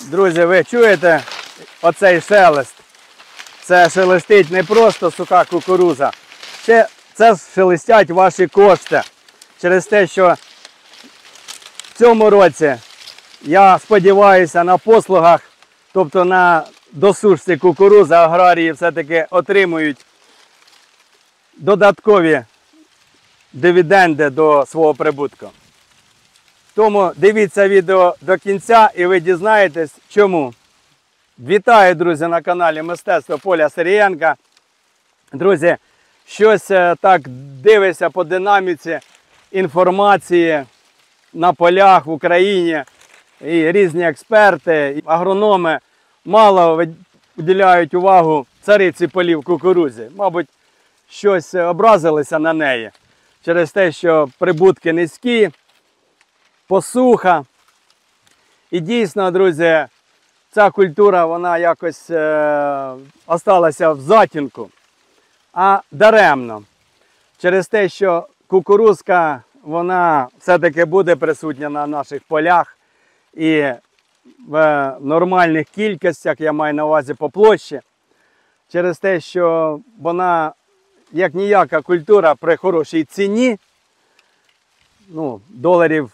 Друзі, ви чуєте оцей шелест? Це шелестить не просто суха кукуруза, це шелестять ваші кошти. Через те, що в цьому році, я сподіваюся, на послугах, тобто на досушці кукурузи, аграрії все-таки отримують додаткові дивіденди до свого прибутку. Тому дивіться відео до кінця і ви дізнаєтесь чому. Вітаю, друзі, на каналі Мистецтво Поля Сирієнка. Друзі, щось так дивиться по динаміці інформації на полях в Україні. І різні експерти, і агрономи мало уділяють увагу цариці полів кукурудзі. Мабуть, щось образилися на неї через те, що прибутки низькі, посуха. І дійсно, друзі, ця культура, вона якось осталася в затінку, а даремно. Через те, що кукурузка, вона все-таки буде присутня на наших полях і в нормальних кількостях, я маю на увазі по площі. Через те, що вона, як ніяка культура, при хорошій ціні, ну, доларів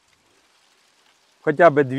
хоча б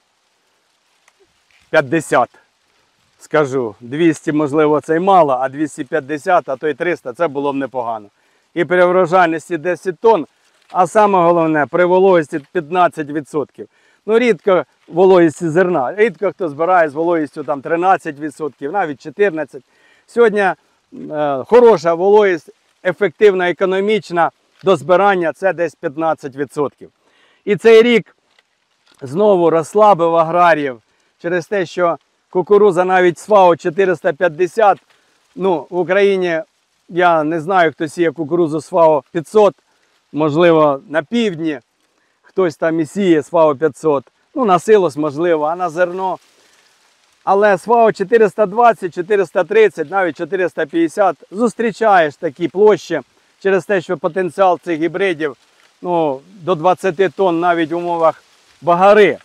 250, скажу. 200, можливо, це й мало, а 250, а то й 300, це було б непогано. І при врожайності 10 тонн, а саме головне, при вологості 15%. Ну, рідко вологість зерна, рідко хто збирає з вологістю там 13%, навіть 14%. Сьогодні хороша вологість, ефективна, економічна до збирання – це десь 15%. І цей рік знову розслабив аграріїв через те, що кукуруза навіть СФАО 450, ну, в Україні я не знаю, хто сіє кукурузу СФАО 500, можливо, на півдні, хтось там і сіє СФАО 500, ну, на силос, можливо, а на зерно. Але СФАО 420, 430, навіть 450 зустрічаєш такі площі через те, що потенціал цих гібридів, ну, до 20 тонн навіть в умовах багари.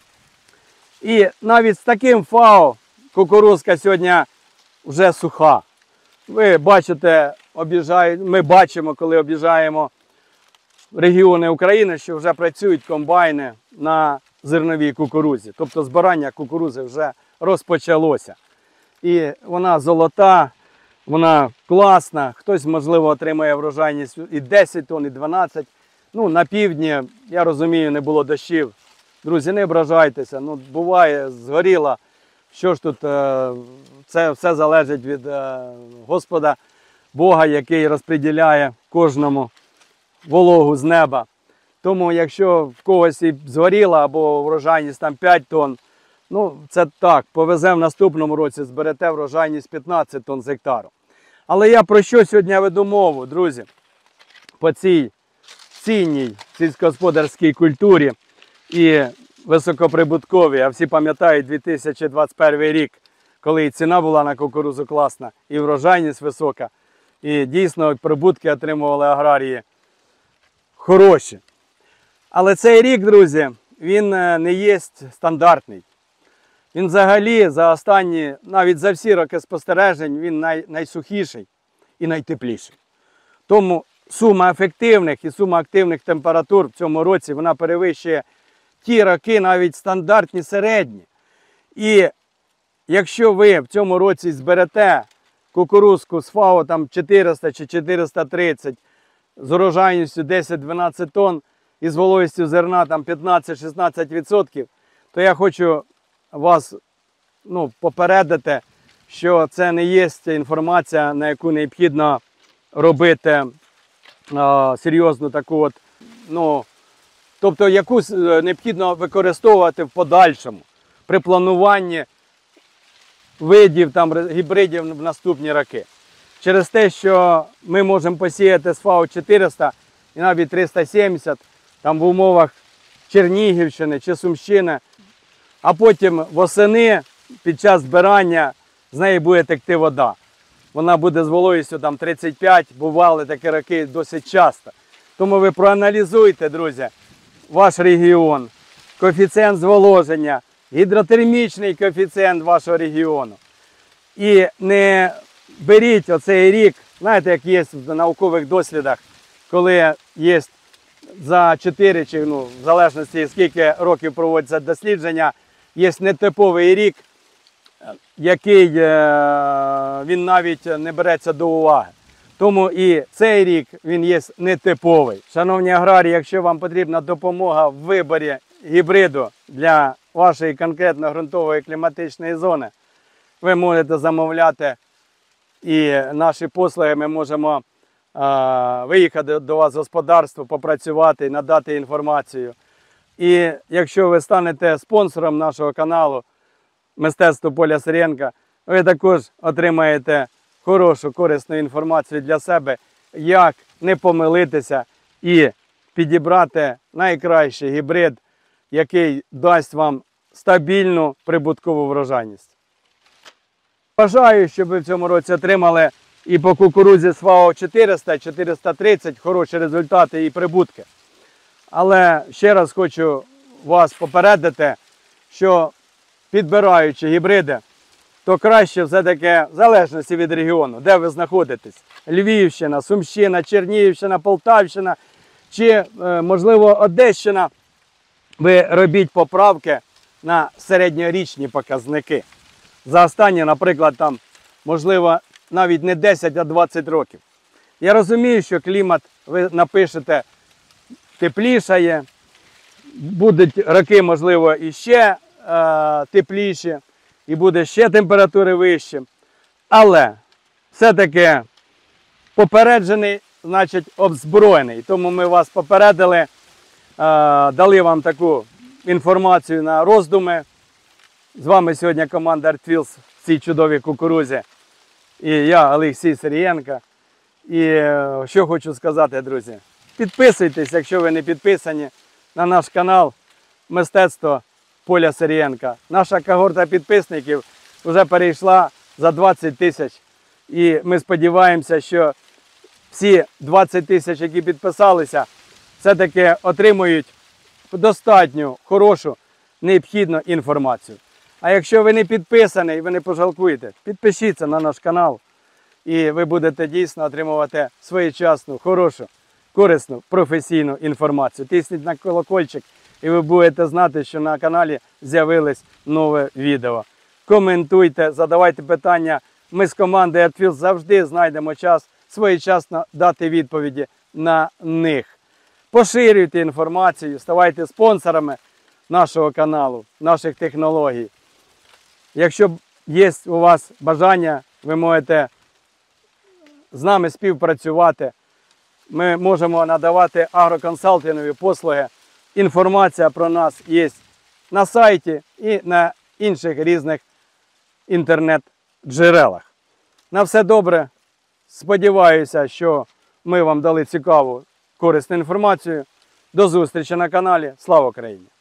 І навіть з таким ФАО кукурузка сьогодні вже суха. Ви бачите, ми бачимо, коли об'їжджаємо регіони України, що вже працюють комбайни на зерновій кукурузі. Тобто збирання кукурузи вже розпочалося. І вона золота, вона класна. Хтось, можливо, отримає врожайність і 10 тонн, і 12. Ну, на півдні, я розумію, не було дощів. Друзі, не ображайтеся. Ну, буває, згоріло. Що ж тут, це все залежить від Господа Бога, який розподіляє кожному вологу з неба. Тому, якщо в когось і згоріло, або врожайність там 5 тонн, ну, це так, повезе в наступному році, зберете врожайність 15 тонн з гектару. Але я про що сьогодні веду мову, друзі? По цій цінній сільськогосподарській культурі і високоприбутковій. А всі пам'ятають 2021 рік, коли і ціна була на кукурузу класна, і врожайність висока. І дійсно прибутки отримували аграрії хороші. Але цей рік, друзі, він не є стандартний. Він взагалі за останні, навіть за всі роки спостережень, він найсухіший і найтепліший. Тому сума ефективних і сума активних температур в цьому році, вона перевищує ті роки, навіть стандартні середні. І якщо ви в цьому році зберете кукурузку з ФАО там 400 чи 430 з урожайністю 10-12 тонн і з вологістю зерна там 15-16%, то я хочу вас, ну, попередити, що це не є інформація, на яку необхідно робити серйозну таку от, ну, тобто яку необхідно використовувати в подальшому при плануванні видів там гібридів в наступні роки. Через те, що ми можемо посіяти з ФАО 400 і навіть 370 там в умовах Чернігівщини чи Сумщини, а потім восени під час збирання з неї буде текти вода. Вона буде з вологістю там 35, бували такі роки досить часто. Тому ви проаналізуйте, друзі, ваш регіон, коефіцієнт зволоження, гідротермічний коефіцієнт вашого регіону. І не беріть оцей рік, знаєте, як є в наукових дослідах, коли є за 4 чи, в залежності скільки років проводяться дослідження, є нетиповий рік, який він навіть не береться до уваги. Тому і цей рік він є нетиповий. Шановні аграрії, якщо вам потрібна допомога в виборі гібриду для вашої конкретно ґрунтової кліматичної зони, ви можете замовляти, і наші послуги ми можемо виїхати до вас в господарство, попрацювати і надати інформацію. І якщо ви станете спонсором нашого каналу «Мистецтво Поля Сирієнка», ви також отримаєте хорошу, корисну інформацію для себе, як не помилитися і підібрати найкращий гібрид, який дасть вам стабільну прибуткову врожайність. Бажаю, щоб ви в цьому році отримали і по кукурудзі СВАО 400, 430 хороші результати і прибутки. Але ще раз хочу вас попередити, що підбираючи гібриди, то краще все-таки, в залежності від регіону, де ви знаходитесь, Львівщина, Сумщина, Чернігівщина, Полтавщина чи, можливо, Одещина, ви робіть поправки на середньорічні показники. За останні, наприклад, там, можливо, навіть не 10, а 20 років. Я розумію, що клімат, ви напишете, теплішає, будуть роки, можливо, іще тепліші, і буде ще температури вищі. Але все-таки попереджений, значить озброєний. Тому ми вас попередили, дали вам таку інформацію на роздуми. З вами сьогодні команда ArtFields в цій чудовій кукурузі. І я, Олексій Сирієнко. І що хочу сказати, друзі. Підписуйтесь, якщо ви не підписані, на наш канал «Мистецтво Поля Сирієнка». Наша когорта підписників вже перейшла за 20 тисяч. І ми сподіваємося, що всі 20 тисяч, які підписалися, все-таки отримують достатньо хорошу, необхідну інформацію. А якщо ви не підписані і ви не пожалкуєте, підпишіться на наш канал. І ви будете дійсно отримувати своєчасну, хорошу, корисну, професійну інформацію. Тисніть на колокольчик і ви будете знати, що на каналі з'явилось нове відео. Коментуйте, задавайте питання. Ми з команди ArtFields завжди знайдемо час своєчасно дати відповіді на них. Поширюйте інформацію, ставайте спонсорами нашого каналу, наших технологій. Якщо є у вас бажання, ви можете з нами співпрацювати. Ми можемо надавати агроконсалтингові послуги. Інформація про нас є на сайті і на інших різних інтернет-джерелах. На все добре. Сподіваюся, що ми вам дали цікаву, корисну інформацію. До зустрічі на каналі. Слава Україні!